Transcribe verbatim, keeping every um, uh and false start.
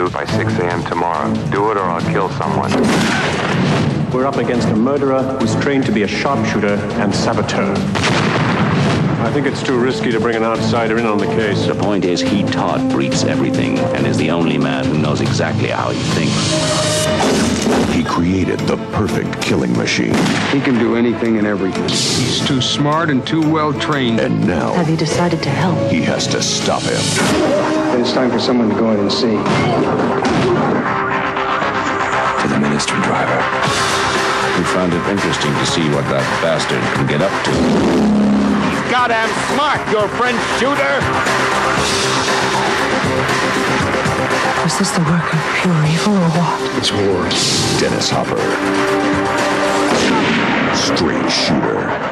do by six a m tomorrow. Do it or I'll kill someone. We're up against a murderer who's trained to be a sharpshooter and saboteur. I think it's too risky to bring an outsider in on the case. The point is, he, Todd, briefs everything and is the only man who knows exactly how he thinks. He created the perfect killing machine. He can do anything and everything. He's too smart and too well trained. And now... Have you decided to help? He has to stop him. Then it's time for someone to go in and see. To the ministry driver. We found it interesting to see what that bastard can get up to. He's goddamn smart, your French shooter! Was this the work of pure evil or what? It's war. Dennis Hopper. Straight Shooter.